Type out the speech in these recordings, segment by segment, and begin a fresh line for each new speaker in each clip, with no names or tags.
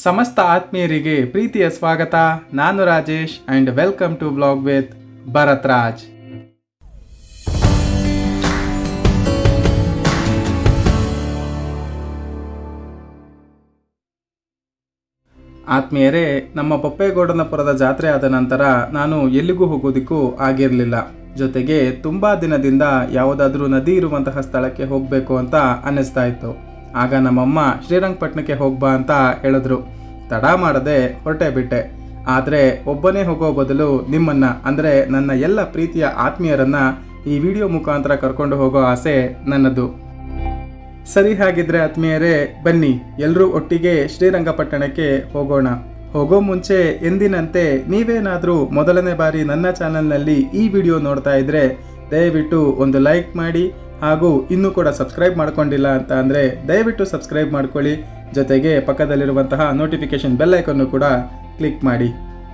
ಸಮಸ್ತ ಆತ್ಮೀಯರಿಗೆ ಪ್ರೀತಿಯ ಸ್ವಾಗತ. ನಾನು Rajesh and welcome to vlog with Bharath Raj. ಆತ್ಮೀಯರೇ, ನಮ್ಮ ಬೊಪ್ಪೇಗೌಡನಪುರದ ಜಾತ್ರೆ ಆದ ನಂತರ ನಾನು ಎಲ್ಲಿಗೂ ಹೋಗೋದಕ್ಕೂ ಆಗಿರಲಿಲ್ಲ. ಜೊತೆಗೆ ತುಂಬ ದಿನದಿಂದ ಯಾವುದಾದ್ರೂ ನದಿ ಇರುವಂತಹ ಸ್ಥಳಕ್ಕೆ ಹೋಗಬೇಕು ಅಂತ ಅನ್ನಿಸ್ತಾ ಇತ್ತು. ಆಗ ನಮ್ಮಮ್ಮ ಶ್ರೀರಂಗಪಟ್ಟಣಕ್ಕೆ ಹೋಗ್ಬಾ ಅಂತ ಹೇಳಿದ್ರು. ತಡ ಮಾಡದೆ ಹೊರಟೇ ಬಿಟ್ಟೆ. ಆದರೆ ಒಬ್ಬನೇ ಹೋಗೋ ಬದಲು ನಿಮ್ಮನ್ನು ಅಂದರೆ ನನ್ನ ಎಲ್ಲ ಪ್ರೀತಿಯ ಆತ್ಮೀಯರನ್ನು ಈ ವಿಡಿಯೋ ಮುಖಾಂತರ ಕರ್ಕೊಂಡು ಹೋಗೋ ಆಸೆ ನನ್ನದು. ಸರಿ, ಹಾಗಿದ್ರೆ ಆತ್ಮೀಯರೇ, ಬನ್ನಿ ಎಲ್ಲರೂ ಒಟ್ಟಿಗೆ ಶ್ರೀರಂಗಪಟ್ಟಣಕ್ಕೆ ಹೋಗೋಣ. ಹೋಗೋ ಮುಂಚೆ ಎಂದಿನಂತೆ ನೀವೇನಾದರೂ ಮೊದಲನೇ ಬಾರಿ ನನ್ನ ಚಾನಲ್ನಲ್ಲಿ ಈ ವಿಡಿಯೋ ನೋಡ್ತಾ ಇದ್ದರೆ ದಯವಿಟ್ಟು ಒಂದು ಲೈಕ್ ಮಾಡಿ, ಹಾಗೂ ಇನ್ನೂ ಕೂಡ ಸಬ್ಸ್ಕ್ರೈಬ್ ಮಾಡ್ಕೊಂಡಿಲ್ಲ ಅಂತ ಅಂದರೆ ದಯವಿಟ್ಟು ಸಬ್ಸ್ಕ್ರೈಬ್ ಮಾಡ್ಕೊಳ್ಳಿ. ಜೊತೆಗೆ ಪಕ್ಕದಲ್ಲಿರುವಂತಹ ನೋಟಿಫಿಕೇಶನ್ ಬೆಲ್ ಐಕನ್ನು ಕೂಡ ಕ್ಲಿಕ್ ಮಾಡಿ.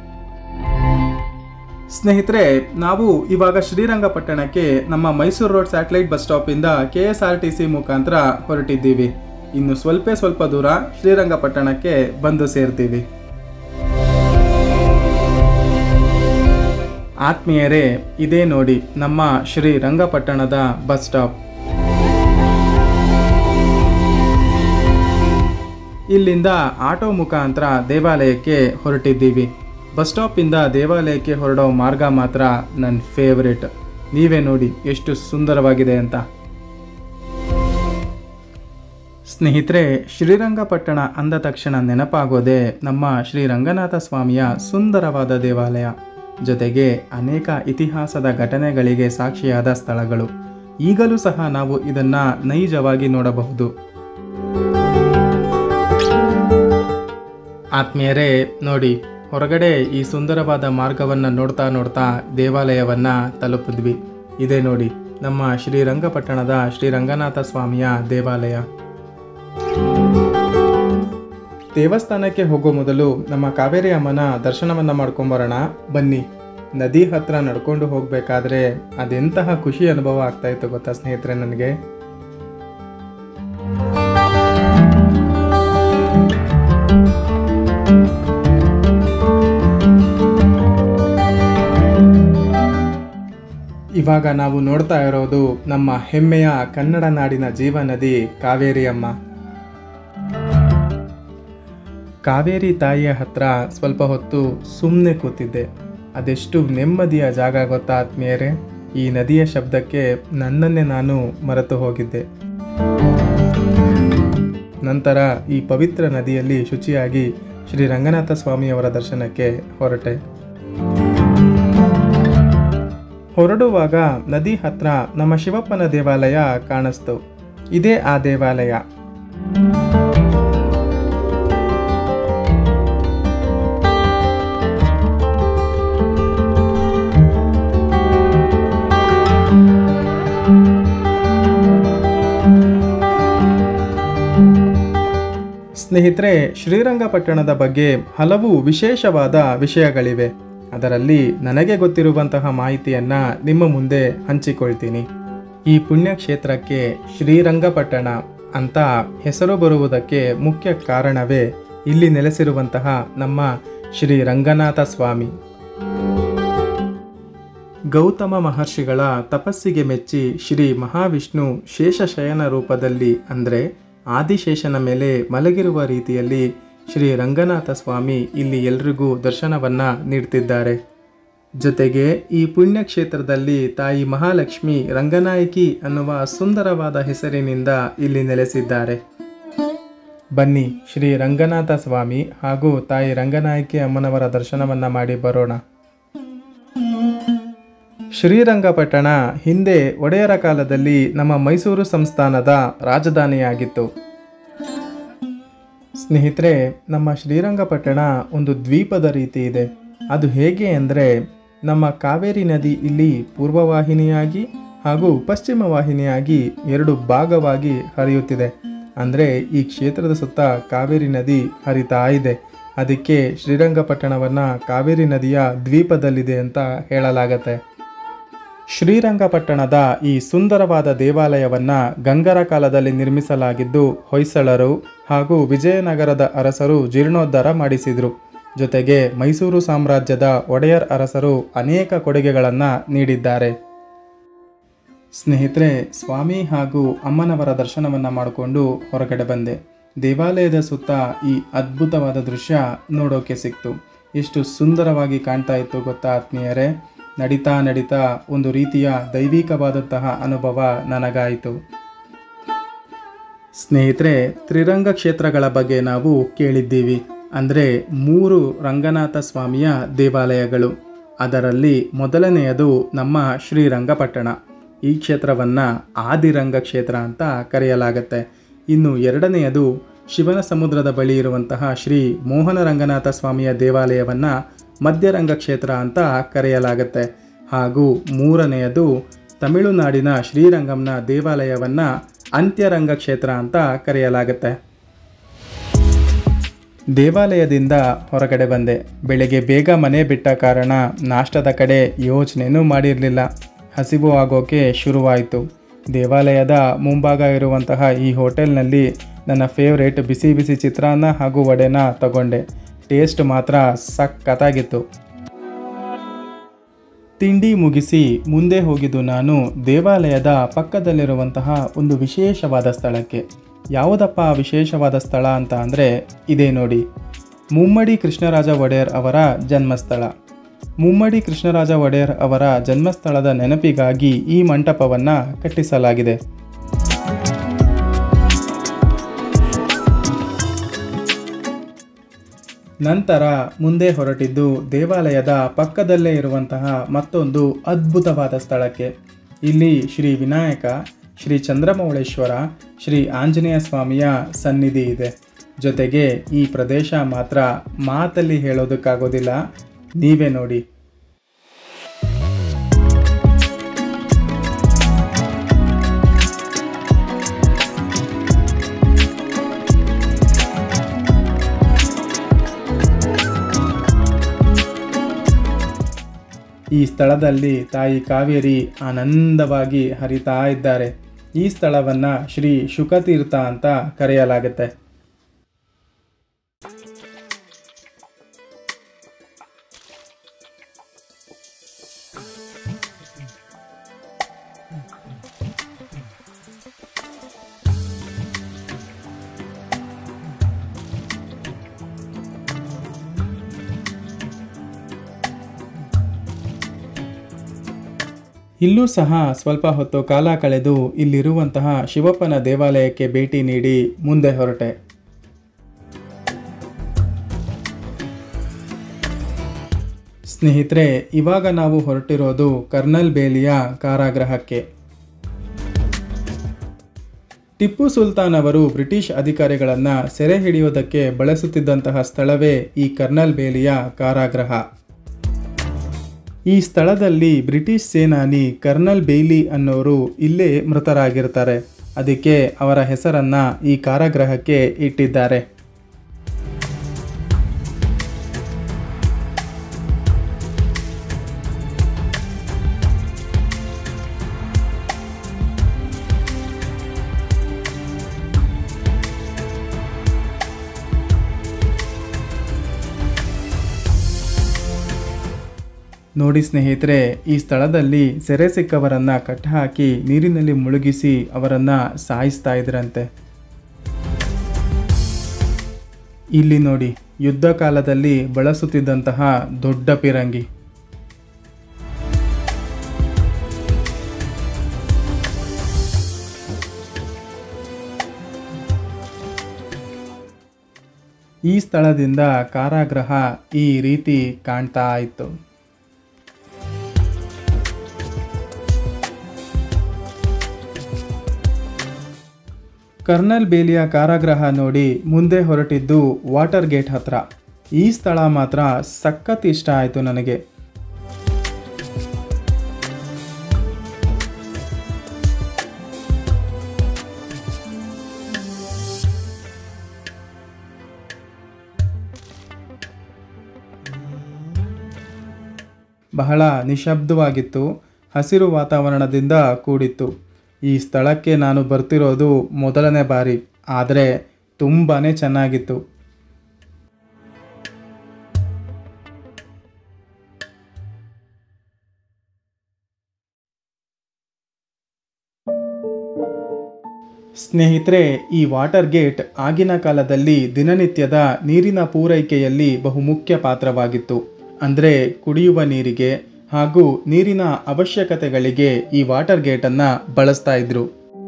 ಸ್ನೇಹಿತರೆ, ನಾವು ಇವಾಗ ಶ್ರೀರಂಗಪಟ್ಟಣಕ್ಕೆ ನಮ್ಮ ಮೈಸೂರು ರೋಡ್ ಸ್ಯಾಟಲೈಟ್ ಬಸ್ ಸ್ಟಾಪಿಂದ KSRTC ಮುಖಾಂತರ ಹೊರಟಿದ್ದೀವಿ. ಇನ್ನು ಸ್ವಲ್ಪ ದೂರ ಶ್ರೀರಂಗಪಟ್ಟಣಕ್ಕೆ ಬಂದು ಸೇರ್ತೀವಿ. ಆತ್ಮೀಯರೇ, ಇದೇ ನೋಡಿ ನಮ್ಮ ಶ್ರೀರಂಗಪಟ್ಟಣದ ಬಸ್ ಸ್ಟಾಪ್. ಇಲ್ಲಿಂದ ಆಟೋ ಮುಖಾಂತರ ದೇವಾಲಯಕ್ಕೆ ಹೊರಟಿದ್ದೀವಿ. ಬಸ್ ಸ್ಟಾಪಿಂದ ದೇವಾಲಯಕ್ಕೆ ಹೊರಡೋ ಮಾರ್ಗ ಮಾತ್ರ ನನ್ನ ಫೇವರೇಟ್. ನೀವೇ ನೋಡಿ ಎಷ್ಟು ಸುಂದರವಾಗಿದೆ ಅಂತ. ಸ್ನೇಹಿತರೆ, ಶ್ರೀರಂಗಪಟ್ಟಣ ಅಂದ ತಕ್ಷಣ ನೆನಪಾಗೋದೇ ನಮ್ಮ ಶ್ರೀ ರಂಗನಾಥ ಸ್ವಾಮಿಯ ಸುಂದರವಾದ ದೇವಾಲಯ. ಜೊತೆಗೆ ಅನೇಕ ಇತಿಹಾಸದ ಘಟನೆಗಳಿಗೆ ಸಾಕ್ಷಿಯಾದ ಸ್ಥಳಗಳು. ಈಗಲೂ ಸಹ ನಾವು ಇದನ್ನು ನೈಜವಾಗಿ ನೋಡಬಹುದು. ಆತ್ಮೀಯರೇ ನೋಡಿ, ಹೊರಗಡೆ ಈ ಸುಂದರವಾದ ಮಾರ್ಗವನ್ನು ನೋಡ್ತಾ ದೇವಾಲಯವನ್ನು ತಲುಪಿದ್ವಿ. ಇದೇ ನೋಡಿ ನಮ್ಮ ಶ್ರೀರಂಗಪಟ್ಟಣದ ಶ್ರೀರಂಗನಾಥ ಸ್ವಾಮಿಯ ದೇವಾಲಯ. ದೇವಸ್ಥಾನಕ್ಕೆ ಹೋಗೋ ಮೊದಲು ನಮ್ಮ ಕಾವೇರಿ ಅಮ್ಮನ ದರ್ಶನವನ್ನು ಮಾಡ್ಕೊಂಬರೋಣ ಬನ್ನಿ. ನದಿ ಹತ್ರ ನಡ್ಕೊಂಡು ಹೋಗಬೇಕಾದ್ರೆ ಅದೆಂತಹ ಖುಷಿ ಅನುಭವ ಆಗ್ತಾ ಇತ್ತು ಗೊತ್ತಾ ಸ್ನೇಹಿತರೆ ನನಗೆ. ಇವಾಗ ನಾವು ನೋಡ್ತಾ ಇರೋದು ನಮ್ಮ ಹೆಮ್ಮೆಯ ಕನ್ನಡ ನಾಡಿನ ಜೀವನದಿ ಕಾವೇರಿ ಅಮ್ಮ. ಕಾವೇರಿ ತಾಯಿಯ ಹತ್ರ ಸ್ವಲ್ಪ ಹೊತ್ತು ಸುಮ್ಮನೆ ಕೂತಿದ್ದೆ. ಅದೆಷ್ಟು ನೆಮ್ಮದಿಯ ಜಾಗ ಗೊತ್ತಾ ಆತ್ಮೀಯರೇ. ಈ ನದಿಯ ಶಬ್ದಕ್ಕೆ ನನ್ನನ್ನೇ ನಾನು ಮರೆತು ಹೋಗಿದ್ದೆ. ನಂತರ ಈ ಪವಿತ್ರ ನದಿಯಲ್ಲಿ ಶುಚಿಯಾಗಿ ಶ್ರೀ ರಂಗನಾಥ ಸ್ವಾಮಿಯವರ ದರ್ಶನಕ್ಕೆ ಹೊರಟೆ. ಹೊರಡುವಾಗ ನದಿ ಹತ್ರ ನಮ್ಮ ಶಿವಪ್ಪನ ದೇವಾಲಯ ಕಾಣಿಸ್ತು. ಇದೇ ಆ ದೇವಾಲಯ. ಸ್ನೇಹಿತರೆ, ಶ್ರೀರಂಗಪಟ್ಟಣದ ಬಗ್ಗೆ ಹಲವು ವಿಶೇಷವಾದ ವಿಷಯಗಳಿವೆ. ಅದರಲ್ಲಿ ನನಗೆ ಗೊತ್ತಿರುವಂತಹ ಮಾಹಿತಿಯನ್ನು ನಿಮ್ಮ ಮುಂದೆ ಹಂಚಿಕೊಳ್ತೀನಿ. ಈ ಪುಣ್ಯಕ್ಷೇತ್ರಕ್ಕೆ ಶ್ರೀರಂಗಪಟ್ಟಣ ಅಂತ ಹೆಸರು ಬರುವುದಕ್ಕೆ ಮುಖ್ಯ ಕಾರಣವೇ ಇಲ್ಲಿ ನೆಲೆಸಿರುವಂತಹ ನಮ್ಮ ಶ್ರೀ ರಂಗನಾಥ ಸ್ವಾಮಿ. ಗೌತಮ ಮಹರ್ಷಿಗಳ ತಪಸ್ಸಿಗೆ ಮೆಚ್ಚಿ ಶ್ರೀ ಮಹಾವಿಷ್ಣು ಶೇಷಶಯನ ರೂಪದಲ್ಲಿ ಅಂದರೆ ಆದಿಶೇಷನ ಮೇಲೆ ಮಲಗಿರುವ ರೀತಿಯಲ್ಲಿ ಶ್ರೀ ರಂಗನಾಥ ಸ್ವಾಮಿ ಇಲ್ಲಿ ಎಲ್ರಿಗೂ ದರ್ಶನವನ್ನು ನೀಡ್ತಿದ್ದಾರೆ. ಜೊತೆಗೆ ಈ ಪುಣ್ಯಕ್ಷೇತ್ರದಲ್ಲಿ ತಾಯಿ ಮಹಾಲಕ್ಷ್ಮಿ ರಂಗನಾಯಕಿ ಅನ್ನುವ ಸುಂದರವಾದ ಹೆಸರಿನಿಂದ ಇಲ್ಲಿ ನೆಲೆಸಿದ್ದಾರೆ. ಬನ್ನಿ ಶ್ರೀ ರಂಗನಾಥ ಸ್ವಾಮಿ ಹಾಗೂ ತಾಯಿ ರಂಗನಾಯಕಿ ಅಮ್ಮನವರ ದರ್ಶನವನ್ನು ಮಾಡಿ ಬರೋಣ. ಶ್ರೀರಂಗಪಟ್ಟಣ ಹಿಂದೆ ಒಡೆಯರ ಕಾಲದಲ್ಲಿ ನಮ್ಮ ಮೈಸೂರು ಸಂಸ್ಥಾನದ ರಾಜಧಾನಿಯಾಗಿತ್ತು. ಸ್ನೇಹಿತರೆ, ನಮ್ಮ ಶ್ರೀರಂಗಪಟ್ಟಣ ಒಂದು ದ್ವೀಪದ ರೀತಿ ಇದೆ. ಅದು ಹೇಗೆ ಅಂದರೆ, ನಮ್ಮ ಕಾವೇರಿ ನದಿ ಇಲ್ಲಿ ಪೂರ್ವವಾಹಿನಿಯಾಗಿ ಹಾಗೂ ಪಶ್ಚಿಮ ವಾಹಿನಿಯಾಗಿ ಎರಡು ಭಾಗವಾಗಿ ಹರಿಯುತ್ತಿದೆ. ಅಂದರೆ ಈ ಕ್ಷೇತ್ರದ ಸುತ್ತ ಕಾವೇರಿ ನದಿ ಹರಿತಾ ಇದೆ. ಅದಕ್ಕೆ ಶ್ರೀರಂಗಪಟ್ಟಣವನ್ನು ಕಾವೇರಿ ನದಿಯ ದ್ವೀಪದಲ್ಲಿದೆ ಅಂತ ಹೇಳಲಾಗತ್ತೆ. ಶ್ರೀರಂಗಪಟ್ಟಣದ ಈ ಸುಂದರವಾದ ದೇವಾಲಯವನ್ನು ಗಂಗರ ಕಾಲದಲ್ಲಿ ನಿರ್ಮಿಸಲಾಗಿದ್ದು ಹೊಯ್ಸಳರು ಹಾಗೂ ವಿಜಯನಗರದ ಅರಸರು ಜೀರ್ಣೋದ್ಧಾರ ಮಾಡಿಸಿದರು. ಜೊತೆಗೆ ಮೈಸೂರು ಸಾಮ್ರಾಜ್ಯದ ಒಡೆಯರ್ ಅರಸರು ಅನೇಕ ಕೊಡುಗೆಗಳನ್ನು ನೀಡಿದ್ದಾರೆ. ಸ್ನೇಹಿತರೆ, ಸ್ವಾಮಿ ಹಾಗೂ ಅಮ್ಮನವರ ದರ್ಶನವನ್ನು ಮಾಡಿಕೊಂಡು ಹೊರಗಡೆ ಬಂದೆ. ದೇವಾಲಯದ ಸುತ್ತ ಈ ಅದ್ಭುತವಾದ ದೃಶ್ಯ ನೋಡೋಕೆ ಸಿಕ್ತು. ಎಷ್ಟು ಸುಂದರವಾಗಿ ಕಾಣ್ತಾ ಇತ್ತು ಗೊತ್ತಾ ಆತ್ಮೀಯರೇ. ನಡೀತಾ ನಡೀತಾ ಒಂದು ರೀತಿಯ ದೈವಿಕವಾದಂತಹ ಅನುಭವ ನನಗಾಯಿತು. ಸ್ನೇಹಿತರೆ, ತ್ರಿರಂಗ ಕ್ಷೇತ್ರಗಳ ಬಗ್ಗೆ ನಾವು ಕೇಳಿದ್ದೀವಿ. ಅಂದರೆ 3 ರಂಗನಾಥ ಸ್ವಾಮಿಯ ದೇವಾಲಯಗಳು. ಅದರಲ್ಲಿ ಮೊದಲನೆಯದು ನಮ್ಮ ಶ್ರೀರಂಗಪಟ್ಟಣ. ಈ ಕ್ಷೇತ್ರವನ್ನು ಆದಿರಂಗ ಕ್ಷೇತ್ರ ಅಂತ ಕರೆಯಲಾಗುತ್ತೆ. ಇನ್ನು ಎರಡನೆಯದು ಶಿವನ ಸಮುದ್ರದ ಬಳಿ ಇರುವಂತಹ ಶ್ರೀ ಮೋಹನ ರಂಗನಾಥ ಸ್ವಾಮಿಯ ದೇವಾಲಯವನ್ನು ಮಧ್ಯರಂಗ ಕ್ಷೇತ್ರ ಅಂತ ಕರೆಯಲಾಗುತ್ತೆ. ಹಾಗೂ ಮೂರನೆಯದು ತಮಿಳುನಾಡಿನ ಶ್ರೀರಂಗಂನ ದೇವಾಲಯವನ್ನು ಅಂತ್ಯರಂಗ ಕ್ಷೇತ್ರ ಅಂತ ಕರೆಯಲಾಗುತ್ತೆ. ದೇವಾಲಯದಿಂದ ಹೊರಗಡೆ ಬಂದೆ. ಬೆಳಗ್ಗೆ ಬೇಗ ಮನೆ ಬಿಟ್ಟ ಕಾರಣ ನಾಷ್ಟದ ಕಡೆ ಯೋಚನೆಯೂ ಮಾಡಿರಲಿಲ್ಲ. ಹಸಿವು ಆಗೋಕೆ ಶುರುವಾಯಿತು. ದೇವಾಲಯದ ಮುಂಭಾಗ ಇರುವಂತಹ ಈ ಹೋಟೆಲ್ನಲ್ಲಿ ನನ್ನ ಫೇವ್ರೇಟ್ ಬಿಸಿ ಬಿಸಿ ಚಿತ್ರಾನ್ನ ಹಾಗೂ ವಡೆನ ತಗೊಂಡೆ. ಟೇಸ್ಟ್ ಮಾತ್ರ ಸಖತ್ತಾಗಿತ್ತು. ತಿಂಡಿ ಮುಗಿಸಿ ಮುಂದೆ ಹೋಗಿದ್ದು ನಾನು ದೇವಾಲಯದ ಪಕ್ಕದಲ್ಲಿರುವಂತಹ ಒಂದು ವಿಶೇಷವಾದ ಸ್ಥಳಕ್ಕೆ. ಯಾವುದಪ್ಪ ವಿಶೇಷವಾದ ಸ್ಥಳ ಅಂತ ಅಂದರೆ ಇದೇ ನೋಡಿ, ಮುಮ್ಮಡಿ ಕೃಷ್ಣರಾಜ ಒಡೆಯರ್ ಅವರ ಜನ್ಮಸ್ಥಳ. ಮುಮ್ಮಡಿ ಕೃಷ್ಣರಾಜ ಒಡೆಯರ್ ಅವರ ಜನ್ಮಸ್ಥಳದ ನೆನಪಿಗಾಗಿ ಈ ಮಂಟಪವನ್ನು ಕಟ್ಟಿಸಲಾಗಿದೆ. ನಂತರ ಮುಂದೆ ಹೊರಟಿದ್ದು ದೇವಾಲಯದ ಪಕ್ಕದಲ್ಲೇ ಇರುವಂತಹ ಮತ್ತೊಂದು ಅದ್ಭುತವಾದ ಸ್ಥಳಕ್ಕೆ. ಇಲ್ಲಿ ಶ್ರೀ ವಿನಾಯಕ, ಶ್ರೀ ಚಂದ್ರಮೌಳೇಶ್ವರ, ಶ್ರೀ ಆಂಜನೇಯ ಸ್ವಾಮಿಯ ಸನ್ನಿಧಿ ಇದೆ. ಜೊತೆಗೆ ಈ ಪ್ರದೇಶ ಮಾತ್ರ ಮಾತಲ್ಲಿ ಹೇಳೋದಕ್ಕಾಗೋದಿಲ್ಲ, ನೀವೇ ನೋಡಿ. ಈ ಸ್ಥಳದಲ್ಲಿ ತಾಯಿ ಕಾವೇರಿ ಆನಂದವಾಗಿ ಹರಿತಾ ಇದ್ದಾರೆ. ಈ ಸ್ಥಳವನ್ನು ಶ್ರೀ ಶುಕತೀರ್ಥ ಅಂತ ಕರೆಯಲಾಗುತ್ತೆ. ಇಲ್ಲೂ ಸಹ ಸ್ವಲ್ಪ ಹೊತ್ತು ಕಾಲ ಕಳೆದು ಇಲ್ಲಿರುವಂತಹ ಶಿವಪ್ಪನ ದೇವಾಲಯಕ್ಕೆ ಭೇಟಿ ನೀಡಿ ಮುಂದೆ ಹೊರಟೆ. ಸ್ನೇಹಿತರೆ, ಇವಾಗ ನಾವು ಹೊರಟಿರೋದು ಕರ್ನಲ್ ಬೇಲಿಯ ಕಾರಾಗೃಹಕ್ಕೆ. ಟಿಪ್ಪು ಸುಲ್ತಾನ್ ಅವರು ಬ್ರಿಟಿಷ್ ಅಧಿಕಾರಿಗಳನ್ನು ಸೆರೆ ಹಿಡಿಯೋದಕ್ಕೆ ಬಳಸುತ್ತಿದ್ದಂತಹ ಸ್ಥಳವೇ ಈ ಕರ್ನಲ್ ಬೇಲಿಯ ಕಾರಾಗೃಹ. ಈ ಸ್ಥಳದಲ್ಲಿ ಬ್ರಿಟಿಷ್ ಸೇನಾನಿ ಕರ್ನಲ್ ಬೇಯ್ಲಿ ಅನ್ನೋರು ಇಲ್ಲೇ ಮೃತರಾಗಿರ್ತಾರೆ. ಅದಕ್ಕೆ ಅವರ ಹೆಸರನ್ನು ಈ ಕಾರಾಗೃಹಕ್ಕೆ ಇಟ್ಟಿದ್ದಾರೆ. ನೋಡಿ ಸ್ನೇಹಿತರೆ, ಈ ಸ್ಥಳದಲ್ಲಿ ಸೆರೆ ಸಿಕ್ಕವರನ್ನು ಕಟ್ಟಹಾಕಿ ನೀರಿನಲ್ಲಿ ಮುಳುಗಿಸಿ ಅವರನ್ನು ಸಾಯಿಸ್ತಾ ಇದ್ರಂತೆ. ಇಲ್ಲಿ ನೋಡಿ, ಯುದ್ಧ ಕಾಲದಲ್ಲಿ ಬಳಸುತ್ತಿದ್ದಂತಹ ದೊಡ್ಡ ಪಿರಂಗಿ. ಈ ಸ್ಥಳದಿಂದ ಕಾರಾಗೃಹ ಈ ರೀತಿ ಕಾಣ್ತಾ ಇತ್ತು. ಕರ್ನಲ್ ಬೇಲಿಯ ಕಾರಾಗೃಹ ನೋಡಿ ಮುಂದೆ ಹೊರಟಿದ್ದು ವಾಟರ್ ಗೇಟ್ ಹತ್ರ. ಈ ಸ್ಥಳ ಮಾತ್ರ ಸಖತ್ ಇಷ್ಟ ಆಯಿತು ನನಗೆ. ಬಹಳ ನಿಶಬ್ದವಾಗಿತ್ತು ಹಸಿರು ವಾತಾವರಣದಿಂದ ಕೂಡಿತ್ತು. ಈ ಸ್ಥಳಕ್ಕೆ ನಾನು ಬರ್ತಿರೋದು ಮೊದಲನೇ ಬಾರಿ, ಆದರೆ ತುಂಬಾ ಚೆನ್ನಾಗಿತ್ತು. ಸ್ನೇಹಿತರೆ, ಈ ವಾಟರ್ ಗೇಟ್ ಆಗಿನ ಕಾಲದಲ್ಲಿ ದಿನನಿತ್ಯದ ನೀರಿನ ಪೂರೈಕೆಯಲ್ಲಿ ಬಹುಮುಖ್ಯ ಪಾತ್ರವಾಗಿತ್ತು. ಅಂದರೆ ಕುಡಿಯುವ ನೀರಿಗೆ ಹಾಗೂ ನೀರಿನ ಅವಶ್ಯಕತೆಗಳಿಗೆ ಈ ವಾಟರ್ ಗೇಟನ್ನು ಬಳಸ್ತಾ ಇದ್ರು.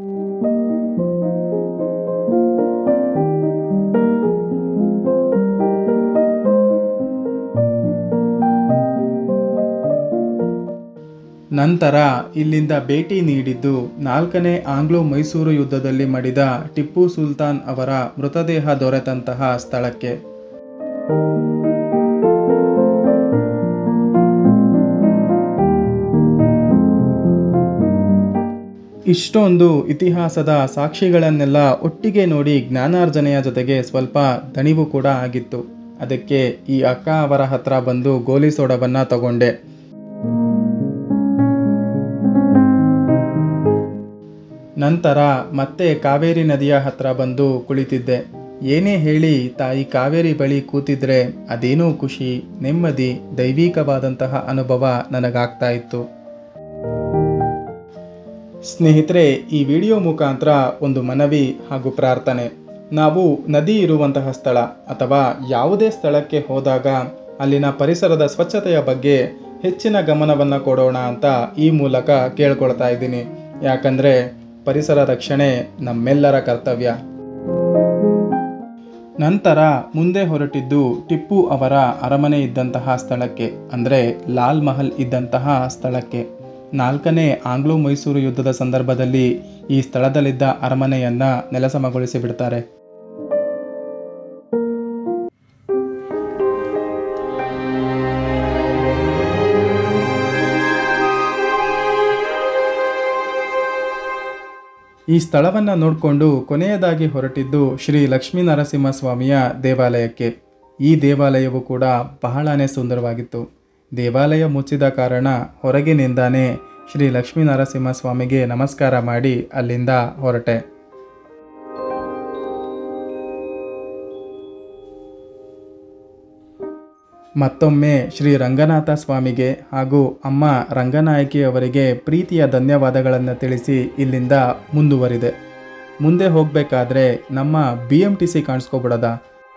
ನಂತರ ಇಲ್ಲಿಂದ ಭೇಟಿ ನೀಡಿದ್ದು 4ನೇ ಆಂಗ್ಲೋ ಮೈಸೂರು ಯುದ್ಧದಲ್ಲಿ ಮಡಿದ ಟಿಪ್ಪು ಸುಲ್ತಾನ್ ಅವರ ಮೃತದೇಹ ದೊರೆತಂತಹ ಸ್ಥಳಕ್ಕೆ. ಇಷ್ಟೊಂದು ಇತಿಹಾಸದ ಸಾಕ್ಷಿಗಳನ್ನೆಲ್ಲ ಒಟ್ಟಿಗೆ ನೋಡಿ ಜ್ಞಾನಾರ್ಜನೆಯ ಜೊತೆಗೆ ಸ್ವಲ್ಪ ದಣಿವು ಕೂಡ ಆಗಿತ್ತು. ಅದಕ್ಕೆ ಈ ಅಕ್ಕ ಅವರ ಹತ್ರ ಬಂದು ಗೋಲಿ ಸೋಡವನ್ನು ತಗೊಂಡೆ. ನಂತರ ಮತ್ತೆ ಕಾವೇರಿ ನದಿಯ ಹತ್ರ ಬಂದು ಕುಳಿತಿದ್ದೆ. ಏನೇ ಹೇಳಿ ತಾಯಿ ಕಾವೇರಿ ಬಳಿ ಕೂತಿದ್ರೆ ಅದೇನೋ ಖುಷಿ, ನೆಮ್ಮದಿ, ದೈವಿಕವಾದಂತಹ ಅನುಭವ ನನಗಾಗ್ತಾ ಇತ್ತು. ಸ್ನೇಹಿತರೆ, ಈ ವಿಡಿಯೋ ಮುಖಾಂತರ ಒಂದು ಮನವಿ ಹಾಗೂ ಪ್ರಾರ್ಥನೆ. ನಾವು ನದಿ ಇರುವಂತಹ ಸ್ಥಳ ಅಥವಾ ಯಾವುದೇ ಸ್ಥಳಕ್ಕೆ ಹೋದಾಗ ಅಲ್ಲಿನ ಪರಿಸರದ ಸ್ವಚ್ಛತೆಯ ಬಗ್ಗೆ ಹೆಚ್ಚಿನ ಗಮನವನ್ನು ಕೊಡೋಣ ಅಂತ ಈ ಮೂಲಕ ಕೇಳ್ಕೊಳ್ತಾ ಇದ್ದೀನಿ. ಯಾಕಂದರೆ ಪರಿಸರ ರಕ್ಷಣೆ ನಮ್ಮೆಲ್ಲರ ಕರ್ತವ್ಯ. ನಂತರ ಮುಂದೆ ಹೊರಟಿದ್ದು ಟಿಪ್ಪು ಅವರ ಅರಮನೆ ಇದ್ದಂತಹ ಸ್ಥಳಕ್ಕೆ, ಅಂದರೆ ಲಾಲ್ ಮಹಲ್ ಇದ್ದಂತಹ ಸ್ಥಳಕ್ಕೆ. 4ನೇ ಆಂಗ್ಲೋ ಮೈಸೂರು ಯುದ್ಧದ ಸಂದರ್ಭದಲ್ಲಿ ಈ ಸ್ಥಳದಲ್ಲಿದ್ದ ಅರಮನೆಯನ್ನು ನೆಲಸಮಗೊಳಿಸಿ ಬಿಡ್ತಾರೆ. ಈ ಸ್ಥಳವನ್ನು ನೋಡಿಕೊಂಡು ಕೊನೆಯದಾಗಿ ಹೊರಟಿದ್ದು ಶ್ರೀ ಲಕ್ಷ್ಮೀ ನರಸಿಂಹಸ್ವಾಮಿಯ ದೇವಾಲಯಕ್ಕೆ. ಈ ದೇವಾಲಯವು ಕೂಡ ಬಹಳನೇ ಸುಂದರವಾಗಿತ್ತು. ದೇವಾಲಯ ಮುಚ್ಚಿದ ಕಾರಣ ಹೊರಗಿನಿಂದಾನೇ ಶ್ರೀ ಲಕ್ಷ್ಮೀ ನರಸಿಂಹಸ್ವಾಮಿಗೆ ನಮಸ್ಕಾರ ಮಾಡಿ ಅಲ್ಲಿಂದ ಹೊರಟೆ. ಮತ್ತೊಮ್ಮೆ ಶ್ರೀ ರಂಗನಾಥ ಸ್ವಾಮಿಗೆ ಹಾಗೂ ಅಮ್ಮ ರಂಗನಾಯಕಿ ಅವರಿಗೆ ಪ್ರೀತಿಯ ಧನ್ಯವಾದಗಳನ್ನು ತಿಳಿಸಿ ಇಲ್ಲಿಂದ ಮುಂದುವರಿದೆ. ಮುಂದೆ ಹೋಗಬೇಕಾದ್ರೆ ನಮ್ಮ BMTC ಕಾಣಿಸ್ಕೊಬಿಡೋದ.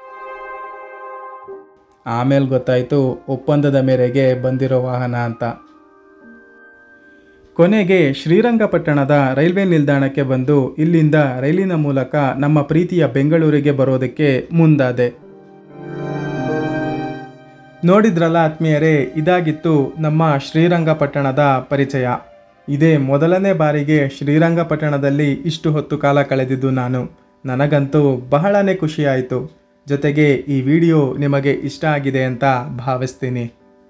ಆಮೇಲೆ ಗೊತ್ತಾಯಿತು ಒಪ್ಪಂದದ ಮೇರೆಗೆ ಬಂದಿರೋ ವಾಹನ ಅಂತ. ಕೊನೆಗೆ ಶ್ರೀರಂಗಪಟ್ಟಣದ ರೈಲ್ವೆ ನಿಲ್ದಾಣಕ್ಕೆ ಬಂದು ಇಲ್ಲಿಂದ ರೈಲಿನ ಮೂಲಕ ನಮ್ಮ ಪ್ರೀತಿಯ ಬೆಂಗಳೂರಿಗೆ ಬರೋದಕ್ಕೆ ಮುಂದಾದೆ. ನೋಡಿದ್ರಲ್ಲ ಆತ್ಮೀಯರೇ, ಇದಾಗಿತ್ತು ನಮ್ಮ ಶ್ರೀರಂಗಪಟ್ಟಣದ ಪರಿಚಯ. ಇದೇ ಮೊದಲನೇ ಬಾರಿಗೆ ಶ್ರೀರಂಗಪಟ್ಟಣದಲ್ಲಿ ಇಷ್ಟು ಹೊತ್ತು ಕಾಲ ಕಳೆದಿದ್ದು ನಾನು. ನನಗಂತೂ ಬಹಳನೇ ಖುಷಿಯಾಯಿತು. ಜೊತೆಗೆ ಈ ವಿಡಿಯೋ ನಿಮಗೆ ಇಷ್ಟ ಆಗಿದೆ ಅಂತ ಭಾವಿಸ್ತೀನಿ.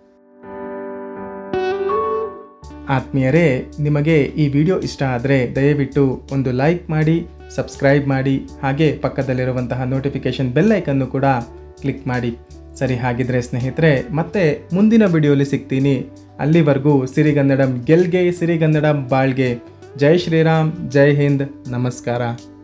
ಆತ್ಮೀಯರೇ, ನಿಮಗೆ ಈ ವಿಡಿಯೋ ಇಷ್ಟ ಆದರೆ ದಯವಿಟ್ಟು ಒಂದು ಲೈಕ್ ಮಾಡಿ, ಸಬ್ಸ್ಕ್ರೈಬ್ ಮಾಡಿ, ಹಾಗೆ ಪಕ್ಕದಲ್ಲಿರುವಂತಹ ನೋಟಿಫಿಕೇಷನ್ ಬೆಲ್ ಐಕನ್ನು ಕೂಡ ಕ್ಲಿಕ್ ಮಾಡಿ. ಸರಿ, ಹಾಗಿದ್ರೆ ಸ್ನೇಹಿತರೆ, ಮತ್ತೆ ಮುಂದಿನ ವಿಡಿಯೋಲಿ ಸಿಗ್ತೀನಿ. ಅಲ್ಲಿವರೆಗೂ ಸಿರಿಗನ್ನಡಂ ಗೆಲ್ಗೆ, ಸಿರಿಗನ್ನಡಂ ಬಾಳ್ಗೆ. ಜೈ ಶ್ರೀರಾಮ್, ಜೈ ಹಿಂದ್, ನಮಸ್ಕಾರ.